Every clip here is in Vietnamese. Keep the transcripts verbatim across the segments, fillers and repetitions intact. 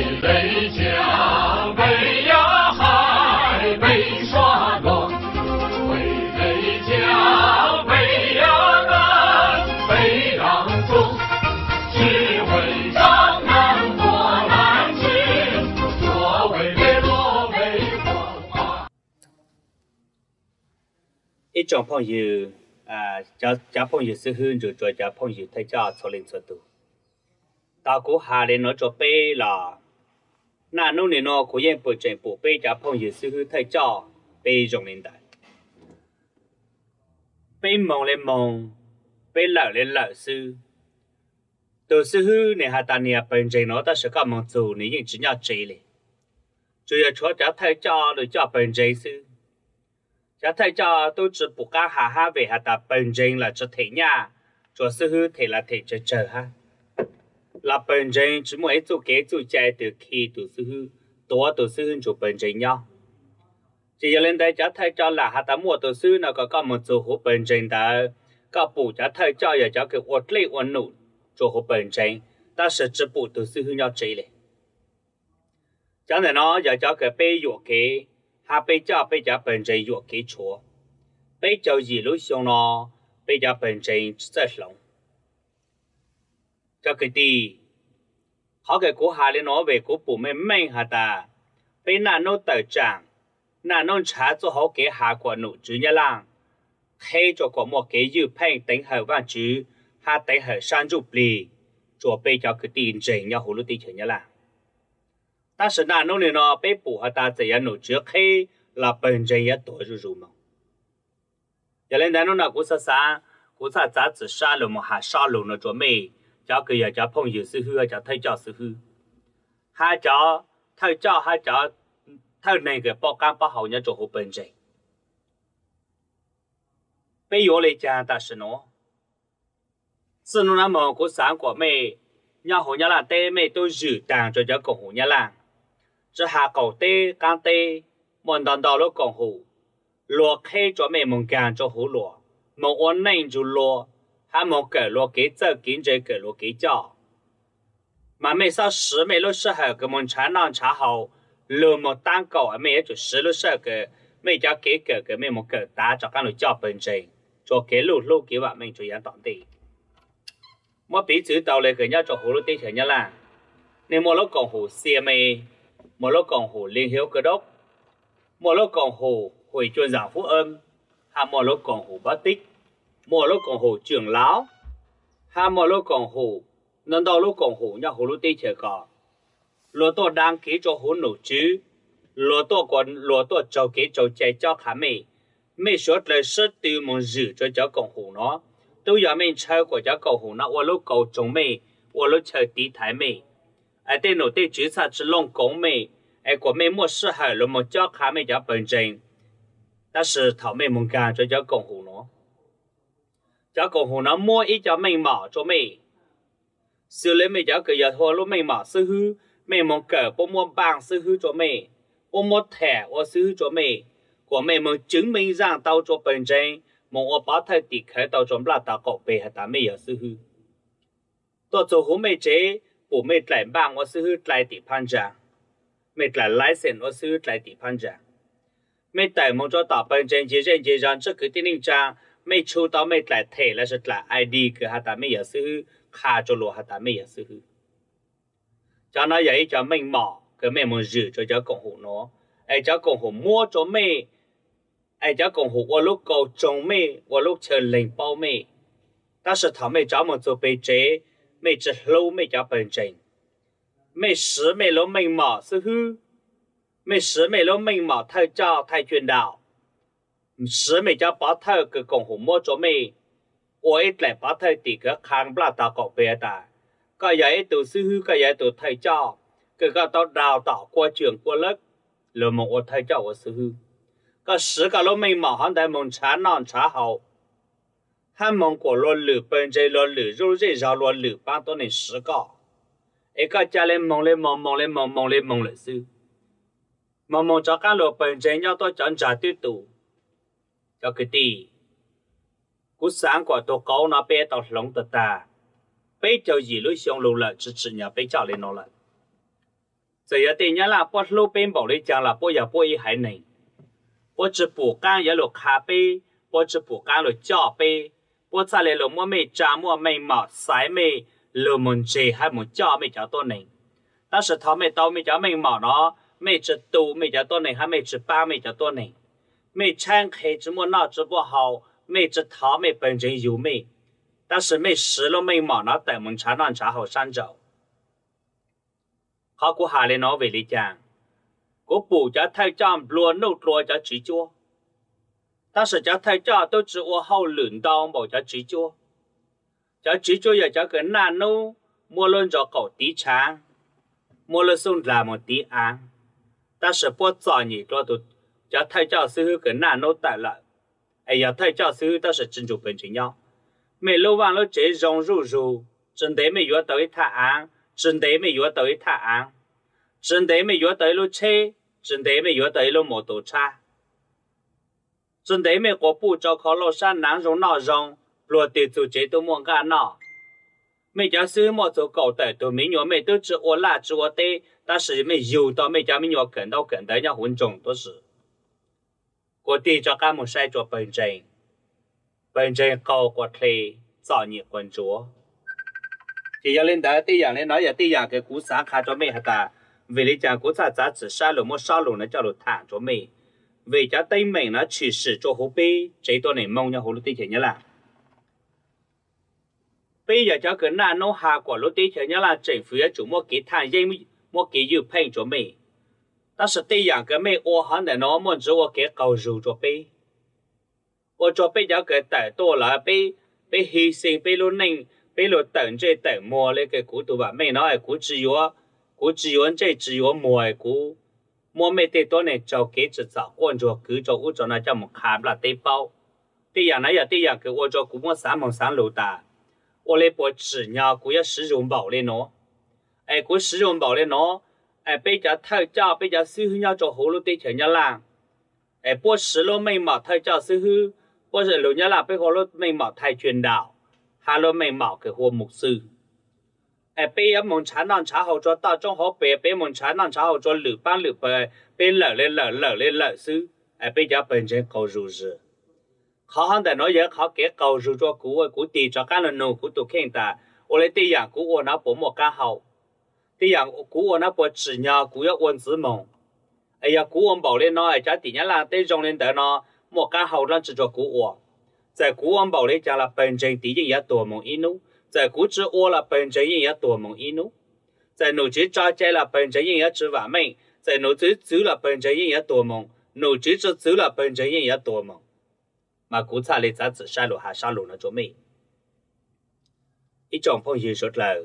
北江北呀海北刷东，回北江北呀南北让中，是为张南多难去，所谓的罗为黄。 一种朋友啊，交交朋友是很就做交朋友，他叫操练做多。到古下来nó cho bé là na nông này nó có những bộ trình bộ bé cho phong hiệu sư hữu thay cho bé dùng lên đại bé mong lên mong bé lỡ lên lỡ sư từ sư hữu này hà ta này bên trình nó ta sẽ có mong dù này những chỉ nhau chỉ lên chủ yếu cho cho thay cho rồi cho bên trình sư cho thay cho tôi chỉ bộ cá hà hà về hà ta bên trình là cho thể nhà cho sư hữu thể là thể chờ chờ ha là bên trên chỉ muốn做给做在的去读书多读书就bên trên nhau chỉ là lên đây cho thấy cho là họ ta mua读书nó có có một số hộ bên trên đó có bù cho thấy cho giờ cho cái ổn định ổn nụ cho hộ bên trên ta sẽ chỉ bù读书nhau chỉเลยcho nên nó giờ cho cái bây giờ cái họ bây giờ bây giờ bên trên giờ cái chúa bây giờ gì lúc xong nó bây giờ bên trên rất lòng cho cái đi họ cái cố hà lên nói về cố bố mẹ mình hà ta bên nào nó tự trạng nào nó trả cho họ cái hà của nụ chữ nhà làng hay cho có một cái dự phanh tính hợp văn chữ hà tính hợp sang giúp lì cho bây cho cái tiền trình nhau hồ lô tiền chữ nhà làng ta sẽ nào nó này nó bây bố hà ta chỉ nụ chữ hay là bên trình ya tuổi rồi rồi mà giờ lên đó nó nào cũng sa sa cũng sa giá trị sa lô mà hà sa lô nó cho mày cho cái giờ cho phong hiệu sư hư cho thầy cho sư hư hai cho thầy cho hai cho thầy này cái bao cam bao hậu nhớ cho hộ bên trên bây giờ lấy cha ta sẽ nói sự nó nằm ở của sáng của mày nhà hộ nhà làng tê mày tôi giữ đàng cho cho cổ hộ nhà làng cho hạ cầu tê can tê muốn đòn đòn lúc cổ hộ lúa khay cho mày muốn càng cho hộ lúa muốn ổn định cho lúa他们给了给这给这给了给叫，嘛没啥事没了时候，给我们查囊查好，路么蛋糕没也就十了时候个，没家给个个没么个打着干了叫本身，做给路路给我们就样当地。我彼此到了个人做好了对象啦，你莫老讲好写没，莫老讲好联晓个đốc，莫老讲好会做丈夫恩，还莫老讲好不的。mua lúc còn hồ trưởng lão ha mua lúc còn hồ nên đó lúc còn hồ nhau hồ lúc tây chơi cả lúa to đang ký cho hồ nổ chứ lúa to còn lúa to trâu ký trâu chạy cho khá mày mày số lời sớt tiêu muốn giữ cho cháu còn hồ nó tôi giờ mình chơi của cháu còn hồ nó qua lúc cầu trống mày qua lúc chơi tí thái mày ai tên nổ tây chứ sao chỉ long cống mày ai của mày mua sữa hải lúc một cháu khá mày cháu bận trình ta sử thảo mày muốn càng cho cháu còn hồ nó cháu cổ hồ nó mua ít cho mình mở cho mình sự lấy mình cháu cái giờ thôi lúc mình mở sư hư mình muốn cỡ bố mua bằng sư hư cho mình bố mua thẻ của sư hư cho mình của mình muốn chứng minh rằng tao cho bên trên muốn ở bảo thay tỷ khởi tao cho là tao cổ bề hay ta mình ở sư hư tôi cho hồ mình chế bố mình lại bằng của sư hư lại tỷ phan trạng mình lại lái xe của sư hư lại tỷ phan trạng mình tại muốn cho tao bên trên chế trên chế rằng trước cái tin linh trạng mấy chú tao mấy lại thể là rất là i đê cái hạt ta mấy giờ sư khá cho lúa hạt ta mấy giờ sư cho nó vậy cho mình mỏ cái mấy muốn giữ cho cháu cộng hộ nó ai cháu cộng hộ mua cho mấy ai cháu cộng hộ qua lúc cầu trồng mấy qua lúc chờ lệnh bao mấy ta sẽ thảo mấy cháu một số bề chế mấy chỉ lâu mấy cháu bền trình mấy十mấy lâu mình mỏ sư hư mấy十mấy lâu mình mỏ thay cho thay truyền đạo十美家把头个共和摸着美，我一来把头地个看不啦大搞别的，个也都是个也都太早，个个到đào tạo qua trường qua lớp, rồi mà我太早我是个十个老美嘛，还在蒙查南查好，还蒙过罗日本这罗日肉这绕罗日本多年十个，一个家里蒙嘞蒙蒙嘞蒙蒙嘞蒙嘞是，蒙蒙着干罗本这要到讲查对度。cho cái gì cú sáng của tôi có nó bé tao lòng tờ ta bé cho gì lối xong lâu lại chỉ chỉ nhà bé cho lên nó lại giờ giờ tiền nhá là bớt lô bên bảo lấy chàng là bớt giờ bớt ý hải này bớt chỉ bù can giờ lục cà phê bớt chỉ bù can lục chợ phê bớt xa lấy lục mua mì trà mua mì mỏ sải mì lục muốn chè hay muốn chợ mì chợ tôi này ta sẽ tháo mì tàu mì chợ mì mỏ nó mì chỉ tù mì chợ tôi này hay mì chỉ ba mì chợ tôi này mì chăn khai chỉ mua nọ chỉ mua hậu mì chỉ tháo mì本身有mì但是没食了没毛那等门茶那茶好山走，เขากูหาเลยเนาะเวลิจางกูปู่จะไทยจ้ามรัวนู่รัวจะจีจัว但是จะไทยจ้า都知我好轮到冇จะจีจัวจะจีจัว也จะ跟那นู่莫论着狗地长莫论送来么地安但是不早你做都จะไทยจ้าซื้อ跟那นู่带了哎呀ไทยจ้าซื้อ但是真就本真要每路完了这种入入，真的没约到一塔安，真的没约到一塔安，真的没约到一路车，真的没约到一路摩托车，真的没过不着靠路上难容闹容，落地做这都莫干闹。每家是莫做搞的，都没约没都知我拉知我的，但是没有到每家没约跟到跟到要混种都是。我地着干么晒着本真。本身高过推造孽混浊，只要领导对样的那也对样个古啥看着没哈达，为了讲古啥咋子杀了么杀了呢叫了谈着没，为家对门呢去世做后背，这多年梦呀好了对钱啦，背也叫个那弄下过了对钱啦，政府也就么给谈因么给有配着没，但是对样个没我行的那么只我给高肉着背。我做俾咗佢大多啦，俾俾犧牲，俾路寧，俾路等這等摸咧嘅股度吧，咩嗱係股只有，股只有這只有摸係股，摸咩啲多呢就幾隻就關咗佢做烏咗那就冇卡啦啲包，啲人呢有啲人佢我做股摸三毛三路大，我咧播紙尿股要使用寶咧喏，誒股使用寶咧喏，誒俾咗偷照俾咗師傅要做好咯啲錢一啦，誒播使咯未冇偷照師傅。或者老人家被好了眉毛太全道，哈了眉毛给活牧师。哎，被人蒙查当查好做大众好被被蒙查当查好做六班六班，被老嘞老老嘞老师，哎，被家本身高入日。考行的那也考给高入做股位股地做干了农股都看的，我来对养股我那不莫干好，对养股我那不只鸟股要问字梦。哎呀，股我保嘞那哎家底下啦对中人的那。莫干好让制作古我，在古王堡里讲了本身敌人也多蒙一怒，在古之我了本身人也多蒙一怒，在奴之扎在了本身人也之完美，在奴之走了本身人也多蒙，奴之之走了本身人也多蒙，嘛古查里咋子杀戮还杀戮那做美，一种朋友说了，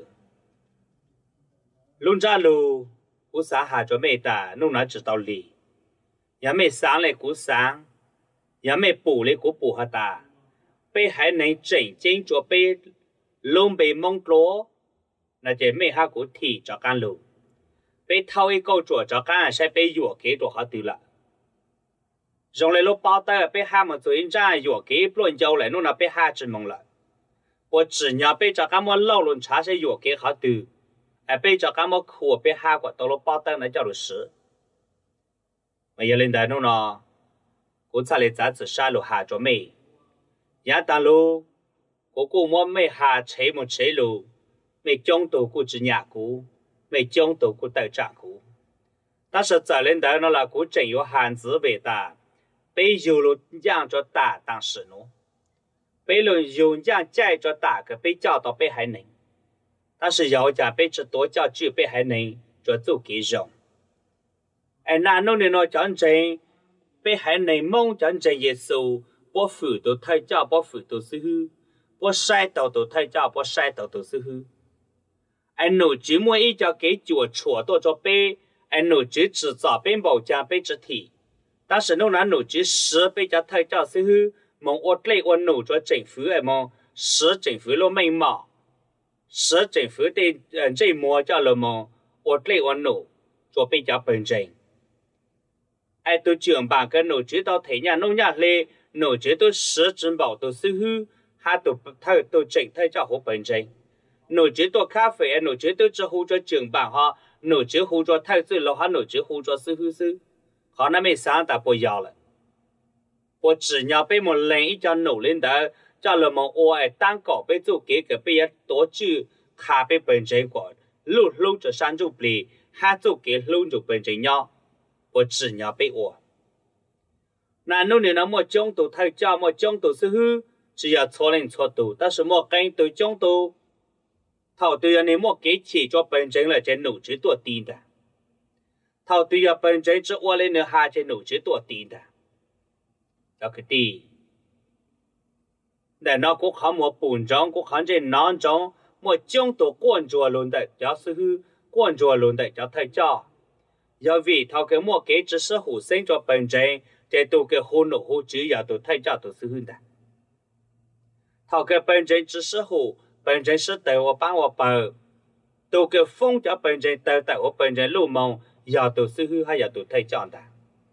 龙扎路古啥还做美的，弄哪知道理，也没上来古上。也没补了个补哈达，被还能正经做被龙被蒙多，那就没哈个提着干路，被掏一个做着干才被药给做好对了。用来了包的被他们做一站药给乱交来，弄那被哈子蒙了。我只要被着干么老人茶些药给好对，哎被着干么苦被哈过到了包的那叫做事，没有人在弄呢。我查了杂志杀戮下咗未？也但路，我估我未下扯冇扯路，未將到估只牙股，未將到估斗炸股。但是在领导那啦，估真有汉字味道，被有路养着大当时喏，被路有养栽着大个被教导被还能，但是要讲被只多教就被还能，就做给用。哎，那弄的那讲真。被海内蒙真正耶稣，把辅导太教，把辅导是好，把晒到都太教，把晒到都是好。哎，奴只莫一家给脚戳到着背，哎，奴只制造并保将被肢体，但是侬那奴只十被家太教是好，蒙我累我奴着政府哎蒙十政府了眉毛，十政府的嗯这么叫了蒙我累我奴着被家本真。ai tôi trưởng bà cái nổ chế tao thấy nhà nông nhà lê nổ chế tôi sửa chân bảo tôi sư hư hai tôi thay tôi chỉnh thay cho hộ bệnh trình nổ chế tôi cà phê nổ chế tôi cho hộ cho trưởng bà họ nụ chữ hú cho thay dưới lô hắn nụ chữ hú cho sư hư sư họ nó mới sáng ta bồi giàu lại bồi chỉ nhau bây một lần ít cho nụ lên đó cho là một ô ai tăng cỏ bây chỗ kế cái bây giờ tổ chữ khá bây bên trên của lúc lúc cho sang chỗ bì hai chỗ kế lúc cho bên trên nhau bồi chỉ nhau bây ô nà nụ này nó một trong tụ thay cho một trong tụ sư hư chỉ là错lên错tụ但是một cái tụ trong tụ thảo tuy là nếu một cái chỉ cho bên trên là trên nụ chữ tuổi tin đã thảo tuy là bên trên chữ ô lên nữa hai trên nụ chữ tuổi tin đã đó cái gì để nó cũng không một bùn trong cũng không trên non trong một trong tụ quan chùa luôn đấy cho sư hư quan chùa luôn đấy cho thầy cho do vì thảo cái một cái chỉ是hữu sinh cho bên trên để tụ cái hôn nụ hôn chữ ya tụ thầy cho tụ sư hư đã thảo cái bên trên chỉ是hữu本人是对我帮我报，都个风叫本人对对我本人入梦，要都是去还要都推荐的。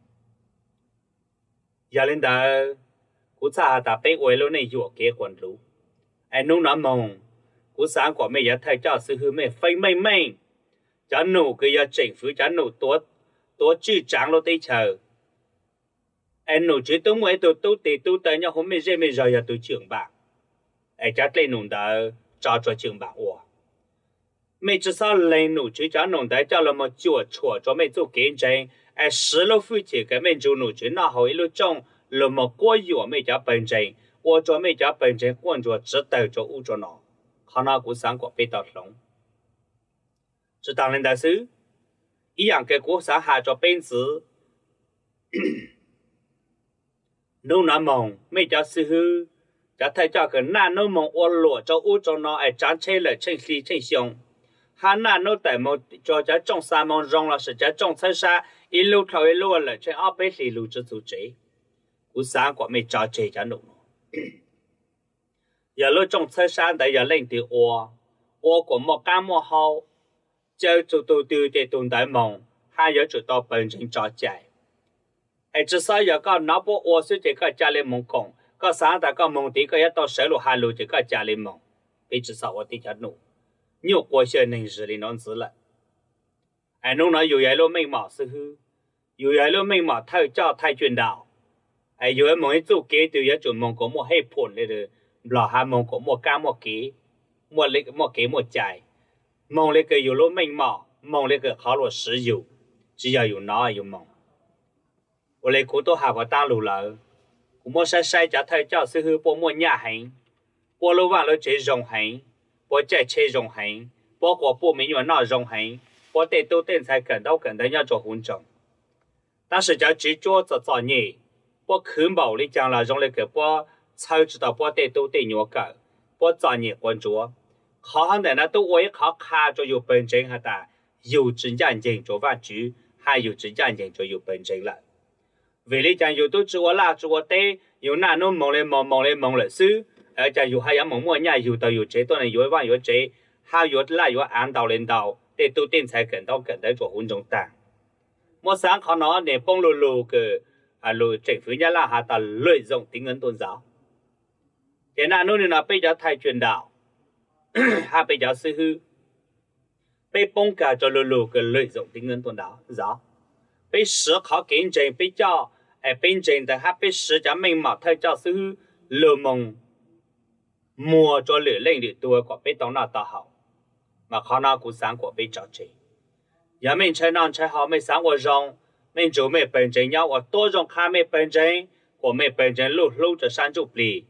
要领导，古早大被为了那药结婚路，哎，弄那梦，古三个没要推荐是去没非没没，叫奴个要政府叫奴多多主张了对头，哎，奴只都没都都得都得要后面这没热要都trường吧。ai chắc lên nông đã cho cho trường bảo ủa mấy chỉ sao lên nông chỉ cho nông đã cho là một chuột chuột cho mấy chỗ kiến tranh ai十六岁起个mấy chỗ nông chỉ nào hỏi lúc trong là một quá nhiều mấy chỗ bệnh tranh我做mấy chỗ bệnh tranh quan cho chỉ đạo cho u cho nó khả năng cũng sáng của bị đào lỏng chỉ当然的是一样个国家还做本事nông nam mong mấy chỗ sư cho thầy cho cái nà nó mong ô lụa cho ô cho nó ai tránh chế lại trên khí trên xiong hà nà nó tại một cho cho trong sa mong rong là sẽ cho trong sân sa ít lâu thầu ít lâu là trên áp bế lì lưu cho chủ chế cú sáng của mình cho chế cho nó giờ lúc trong sân sa tại giờ lên từ ô ô của một cam một hậu chơi chủ đầu tư để tồn tại mong hai giờ chủ tàu bên trên cho chạy ai chỉ sao giờ có nó bộ ô sẽ chỉ có trả lên mong công có sáng ta có mong tí có一到十路hai路就个家里梦，被至少我底下弄，牛过些能日里能子了。哎，弄了有一路眉毛是去，有一路眉毛太叫太俊道，哎，有一梦一做给对一种梦个莫黑破了的，老还梦个莫干莫给，莫那个莫给莫摘，梦那个有路眉毛，梦那个好了石油，只要有脑有梦，我那个都还个大路了。mua sai sai cho thầy cho sư hư bộ mua nhà hành bộ lâu vàng lâu chế rồng hành bộ chạy chế rồng hành bộ của bộ mình nhỏ nọ rồng hành bộ tệ tu tên才cần đâu cần đấy nhau cho hôn trọng但是叫只做做做业bộ khứ bảo lý chẳng là rồng lên cái bộ sau chỉ đạo bộ tệ tu tên nhỏ cả bộ做业quan chúa khó hơn để nó tu với khó khá cho yêu bên trên hay ta yêu chính nhận diện cho vạn chú hay yêu chính nhận diện cho yêu bên trên lại vì lý chẳng dù tôi chúa là chúa tê dù nà nó mong lên mong mong lên mong lên sư ở chẳng dù hai mong mua nhà dù tàu dù chế tôi này dù vang dù chế hai dù lại dù ăn đầu lên đầu để tôi tin才cần đâu cần đấy cho hôn trong tàng một sáng họ nói để bông lù lù cái à lù政府nhà là họ ta lợi dụng tiếng ấn tôn giáo thế nào nó nên là bây giờ thay truyền đạo ha bây giờ sư hư bây bông cả cho lù lù cái lợi dụng tiếng ấn tôn giáo giáo bây sử khó kiến trình bây giờ ở bên trên的他被使家明毛他叫是流氓摸着流令的多个被当那大好mà khó nào cũng sáng của bị trò trị giờ mình chơi non chơi họ mình sáng của rong mình chủ mình bên trên nhau ở tôi rong khai mình bên trên của mình bên trên lúc lúc cho sáng chụp lì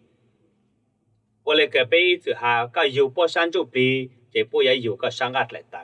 của lấy cái bị từ hà cái yêu bỏ sáng chụp lì chỉ bỏ ya yêu cái sáng gạt lại ta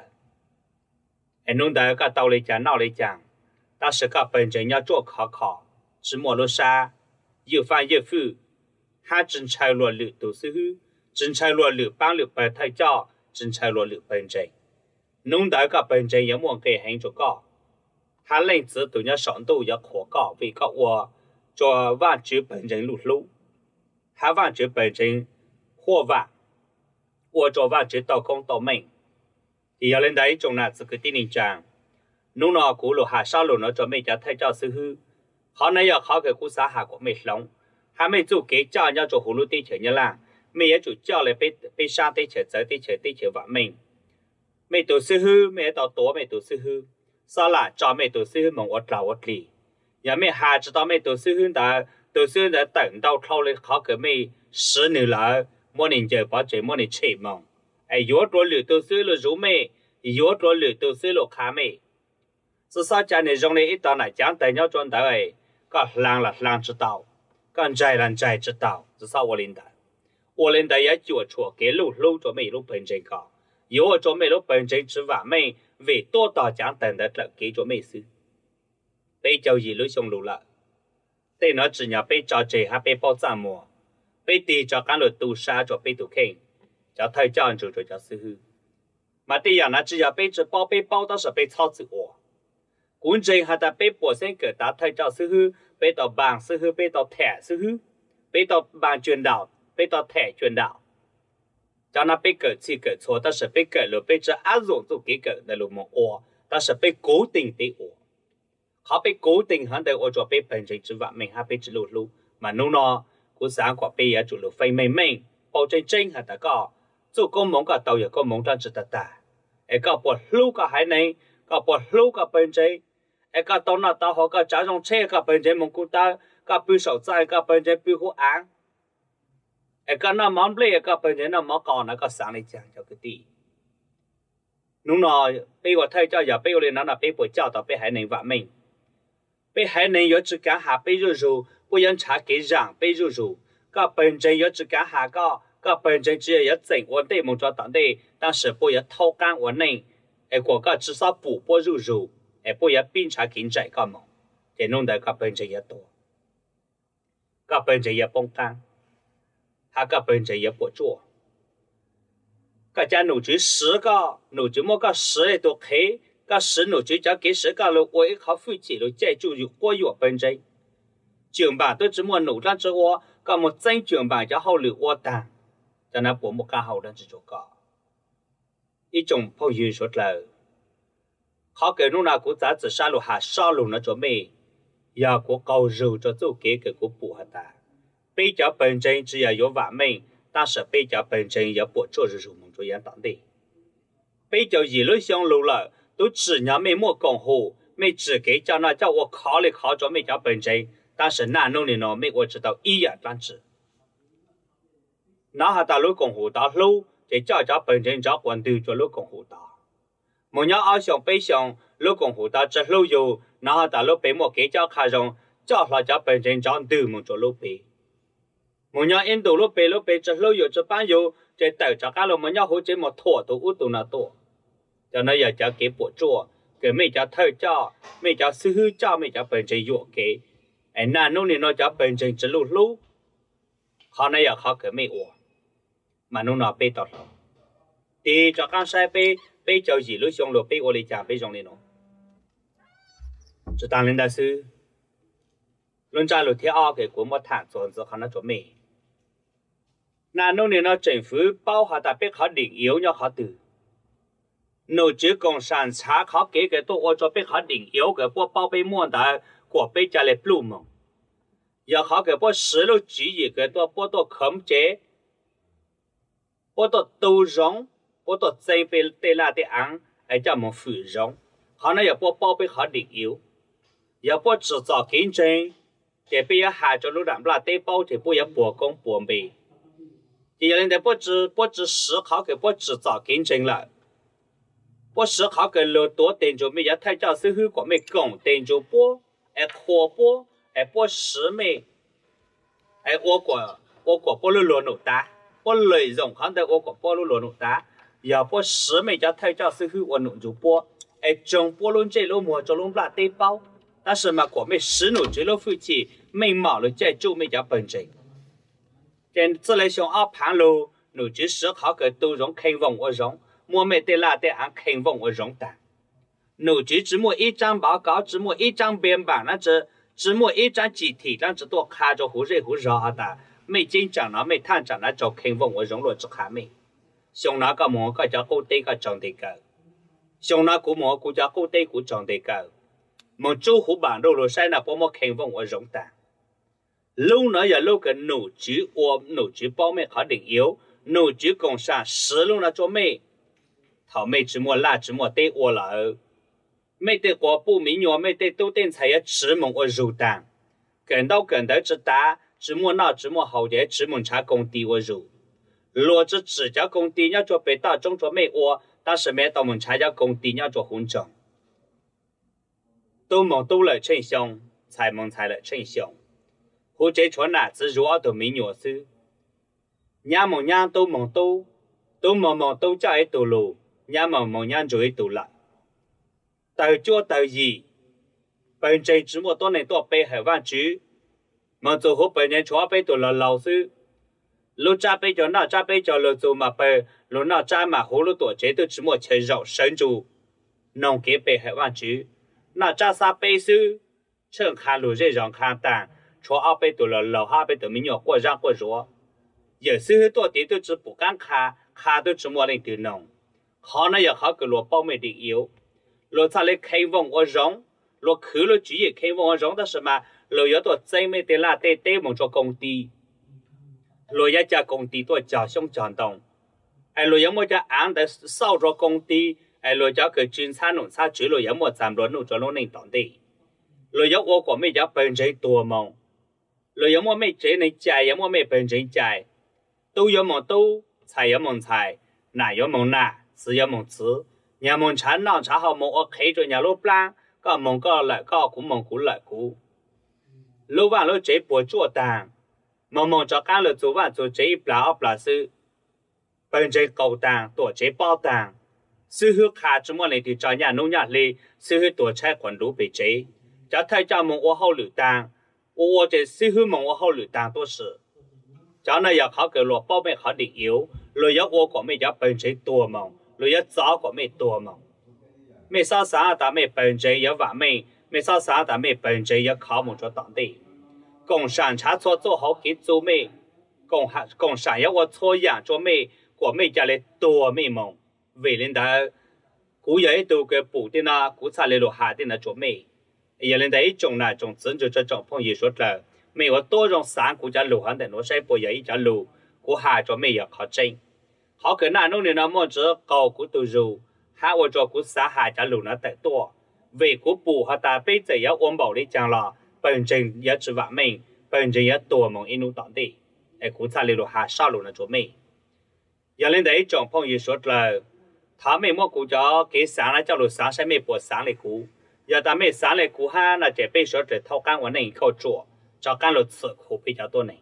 anh nông đại cái tàu lấy chàng nào lấy chàng ta sẽ cái bên trên nhau做考考只莫罗沙，又翻又覆，还真拆落六都是好，真拆落六帮六白太早，真拆落六本真。弄到个本真也莫给很足高，他连子都要上都要可高，为个我做万九本真路路，他万九本真火万，我做万九到公到门，也要领导一种呢，这个第零章，弄到古路还少路呢，做每家太早是好。họ này giờ họ cái cú xã hạ của mình sống, họ mình chủ kế cho nhau chủ hồ lô tê chơi như là, mình chủ cho lại bị bị sa tê chơi chơi tê chơi tê chơi vợ mình, mấy tổ sư hư mấy tàu tổ mấy tổ sư hư sao là cho mấy tổ sư hư mong ở trào ở lì nhà mấy hà chỉ tao mấy tổ sư hư đã tổ sư đã tận đau thâu lên khó cái mấy十年了mỗi年就把这mỗi年吃嘛哎有多留tổ sư了如mấy有多留tổ sư了看mấy是啥家呢用来一到来讲等要转到哎个浪了浪知道个债了债知道是啥我领导我领导也做错给路路做mấy路本身个有做mấy路本身之外mấy về多到讲等的了给做mấy事被交易路上路了แต่nó chỉ nhờ被找这还被包账么被地找干了杜沙做被杜看叫太这样做做叫师傅嘛这样呢只要被这包被包到是被操子我quân trình hay ta bị bỏ sinh cỡ ta thay cho sư hư, bị tàu bằng sư hư, bị tàu thẻ sư hư, bị tàu bằng truyền đạo, bị tàu thẻ truyền đạo. Cho nó bị cỡ chỉ cỡ错，但是被cỡ了被这áp dụng做cái cỡ的路么我，但是被固定的我，เขา被固定很的我做被本身之外，mình还被之路路，mà nó nó，古三個被也做路非明明，保證真係大個，做個夢個導遊個夢真值得大，一個不路個海內，個不路個本身。哎，个到那到好个加上车个本身蒙古大，个不少在个本身不好安。哎，个那忙不来个本身那忙搞那个上来讲叫个地。侬那被我太教也被我的那那被我教导被海人完美，被海人要只干下被肉肉，不用查给让被肉肉，个本身要只干下个个本身只要要整我对蒙着当的，但是不要偷干我内，哎，个个至少补补肉肉。哎，不要并查经济干嘛？这弄得个本身也多，个本身也帮干，还个本身也不做。个家农局十个，农局么个十来都开，个十农局就给十个了，我一靠飞机了，再就有我有本身。上班都只么农场之外，个么真上班就好留我单，在那不么干好的只做个。一种朋友说了。เขาเกิดนู่นนะกูจะจะชาลูหาชาลูนะจะไม่อยากกูเการูจะ做给给กู补下的被叫本身只要有完美但是被叫本身也不做日入梦做样当的被叫一路上路了都只要没么讲好没只给叫那叫我考虑考着没叫本身但是那弄的呢没我知道一样单子那下大路讲好大路这叫叫本身叫关头做路讲好大một nhà ở sông Bắc sông lúc cùng hồ ta rất lâu rồi, nó ta lúc bên một cái cháu khai rong, cháu là cháu bên trên cháu từ một chỗ lúc bên. Một nhà Ấn Độ lúc bên lúc bên rất lâu rồi, rất bao nhiêu, chỉ tới cháu cái lúc một nhà hồ chỉ một thua tu út tu na tu, cho nên giờ cháu cái bộ chùa, cái mấy cháu thợ cháu, mấy cháu sư hư cháu mấy cháu bên trên dụ cái, anh na nô này nó cháu bên trên rất lâu lâu, họ này giờ họ cái mấy ủa, mà nó nó bên tọt rồi, thì cháu con sai bên被叫一路上路被我的家被上的喏，这当然的是，论在路天二给国莫谈做子可能做没，那弄的呢政府包下的被เขา领有要เขาตือนูจื้อกงสันช้าเขาเก๋给ตัว我做被เขา领有给พวก包被莫的过被家来ปลูก要เขา给พวก十路几亿给ตัวพวกตัวคมเจพวกตัวตูรง我到这边对那的安，哎叫么芙蓉，可能要把宝贝好领有，要把制造竞争，这边要喊着路上不啦对宝这不要博工博美，这样的不止不止思考给不制造竞争了，不思考给路多点就没要太教是很过没共点就播，哎扩播，哎播十美，哎我国我国不路路努大，不内容看到我国不路路努大。要不十美家太教是去我弄就播，哎，中波论这路么就弄不拉对包，但是嘛，国美十路这路飞机没毛了，在就没家本身。但自来上二盘路，路就十好个都容肯问我容，莫没得拉的俺肯问我容的。路就只么一张报告，只么一张编版，那只只么一张集体，那只多看着胡热胡热的，没进展了，没探展了，就肯问我容了，只看没。上那个么个叫高低个长得高，上那个么个叫高低个长得高，么做好办路路晒那把么看问我容的，路那也路个农局我农局包面好定有，农局工商十路那做咩， thảo mê chỉ mua la chỉ mua tê ô lỡ mê tê quả bù mỹ nhỏ mê tê tô tên chạy chỉ mong ô rù tàng gần đâu gần đâu chỉ ta chỉ mua nào chỉ mua hậu để chỉ mong trả công ty ô rù lúa chỉ chỉ cho công ty nhau cho bê ta trong cho mê ô ta sẽ mê tao mong trả cho công ty nhau cho hôn trọng tô mong tô lợi chân xong才蒙才了真相，或者说哪子若都没鸟事，伢蒙伢都蒙都，都蒙蒙都叫一道路，伢蒙蒙伢就一道路，到做到二，本身只么多年多背海湾主，蒙做好本人全背到了老师，路扎背着那扎背着路做嘛背，路那扎嘛好路多这都只么吃肉生住，农给背海湾主，那扎啥背书。趁看路这让看单，说二百多了，老二百多没鸟过让过弱，有时候到底都只不敢看，看都只摸人都弄，好那也好个罗包没的有，罗他来开往我让，罗去了主也开往我让的什么，罗要到真没的啦，得得蒙着工地，罗一家工地多家乡讲动，哎罗要么家安的少着工地，哎罗家个军产农产主罗要么咱罗弄着罗能当地。rồi giống ô của mấy giáo bên trái tua mong, rồi giống ô mấy trái này chạy giống ô mấy bên trái chạy, tu giống mong tu, chạy giống mong chạy, nà giống mong nà, xử giống mong xử, nhà mong chán nào chả họ mong ở khai rồi nhà lốp lang, có mong có lại có cũng mong cũng lại cũng, lúc vào lúc trái bùa chua tàng, mong mong cho cá lúc chú vào chú trái bả ấp là sư, bên trái cầu tàng, tổ trái bao tàng, sư hứa khá chúng mong này thì cho nhà nông nhà lì, sư hứa tổ trái quản đủ bị trái. cho thay cho mong ô hậu lử tàng, ô ô chế sư hư mong ô hậu lử tàng tốt sự. Cho nên giờ họ kêu lộ bao mẹ họ định yếu, rồi giờ ô của mẹ giờ bên chế tua mong, rồi giờ gió của mẹ tua mong. Mẹ sao sáng ta mẹ bên chế giờ vả mẹ, mẹ sao sáng ta mẹ bên chế giờ khó mong cho tận đi. Cộng sản trả cho cho họ kỹ cho mẹ, cộng cộng sản giờ ô cho养cho mẹ, của mẹ giờ lại tua mẹ mong. Vì lên đó, cú giờ ấy tôi cái bù tên na, cú xài lên lộ hạ tên na cho mẹ. giờ lên đấy trồng là trồng dân cho trồng phong gì số là mấy có多种sản của家路行的，我晒不也一家路，我还做没有考证，好可那弄的那么子高古都肉，还我做古啥还家路那得多，为古补和大辈子也安保的讲了，本身也只完美，本身也多梦一路当地，哎，古啥路还少路那做没，giờ lên đấy trồng phong gì số là，他们么古叫给sản了叫路sản晒没播sản来古。giờ ta mới sáng lại cú ha là chỉ bây giờ chỉ thâu can của này khâu chuột cho can luật sự khổ bây giờ tôi này,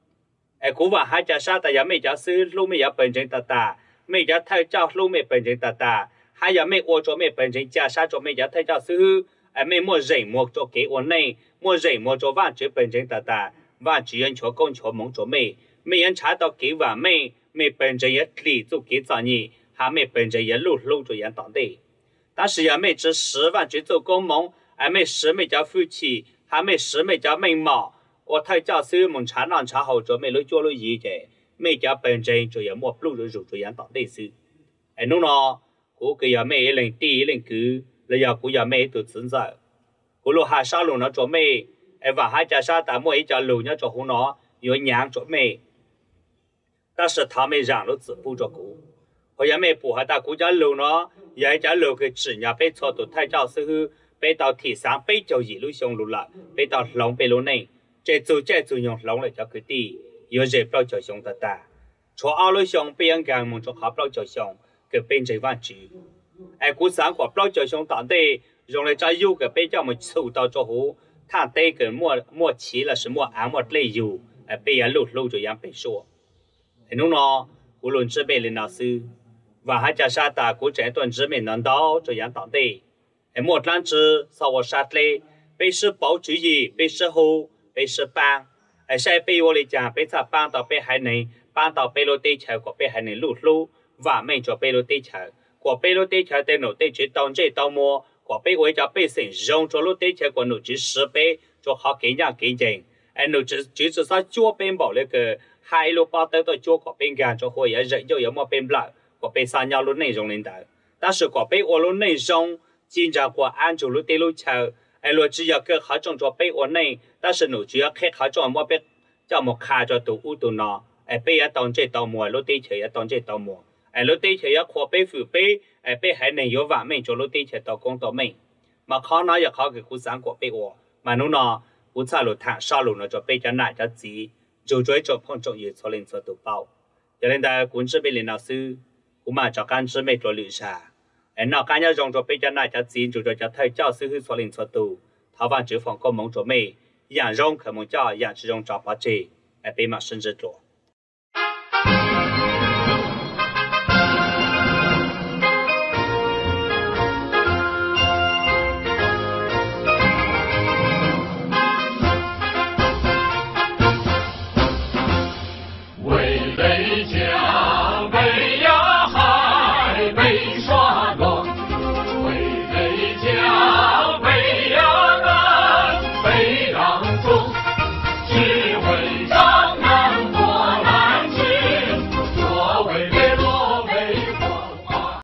ai cú và hai cha sa ta giờ mấy cha sư lúc mấy giờ bên trên ta ta mấy giờ thay cha lúc mấy bên trên ta ta hai giờ mấy ô cho mấy bên trên cha sa cho mấy giờ thay cha sư ai mấy mua rẻ mua cho cái ô này mua rẻ mua cho vạn chữ bên trên ta ta vạn chữ anh cho con cho mong cho mấy mấy anh trả到cái và mấy mấy bên trên也理做给咋你还mấy bên trên也录录着人当地。但是也没值十万去做工忙，还没十没叫夫妻，还没十没叫美貌。我太叫所有门产浪产好做没了做了一件，没叫本身就也莫不如入做样当类似。哎，侬呢？我个也没一零第一零九，了要我也没都存在。我路下沙路那做没，哎，晚下加沙大莫一家路那做好呢，有娘做没。但是他们让了自不做过，我也没不和大国家路呢。giờ trả lừa cái chỉ nhà bé cho tụi thay cho sư hư bé tàu thị sáng bé cho gì lúc xong lúc lại bé tàu lòng bé lúc này chế chủ chế chủ用lòng lại cho cái đi giờ dễ bao cho xong ta ta cho ao lúc xong bé ăn càng muốn cho họ bao cho xong cái bên trái văn chữ ai cú sáng của bao cho xong tận đây dùng lại cho yêu cái bé cho một số tàu cho hú thằng tây cái mua mua chỉ là什么ăn một lấy yêu ai bé ăn lúc lúc rồi ăn bé số thì nó nó cú luôn chỉ bé lên nào sư và hai cha sa ta của trẻ tuần chỉ mình nâng đau cho dạng tận đi, em một lần chỉ sau một sát lệ, bây giờ bảo chữ gì, bây giờ hồ, bây giờ bang, em sẽ bây giờ lấy chàng bây giờ bang tàu bây hai này, bang tàu bây lô tây chờ của bây hai này lút lút, và mình cho bây lô tây chờ, của bây lô tây chờ tên nổ tây chỉ tàu chế tàu mua, của bây giờ cho bây sinh rong cho lô tây chờ của nổ chỉ十倍cho họ kỹ năng kỹ năng, em nổ chỉ chỉ chỉ sao chúa bên bảo lấy cái hai lô bao tới tôi chúa của bên gan cho hội ở dạy cho ở một bên lại của bên sang nhau luôn này rong lên đó,但是của bên ở luôn này rong, chính ra của anh chủ luôn tây luôn chờ, anh luôn chỉ có họ trong cho bên ở này, 但是侬只要开好做么别叫么卡着都乌都孬，哎，别也当这当么，落地去也当这当么， ai lúc tây chơi khó bé phụ bé ai bé hay này yếu vàng mình cho lúc tây chơi tao công tao mình mà khó nói giờ khó cái khu sáng của bé ủa mà nó nó u cha lụt thang sao lụt nó cho bé cho nại cho gì dù cho cho phong trọng yếu cho lên cho tụ bao cho nên ta cũng chỉ biết lên nào sư cũng mà cho can chỉ mấy cho lựa xả em nào cá nhân dùng cho bây giờ này cho chín chủ cho thầy giáo sư hữu số linh số tu thảo văn chữ phòng có mong cho mấy dạng dùng可能叫样是用找把这来被嘛甚至做。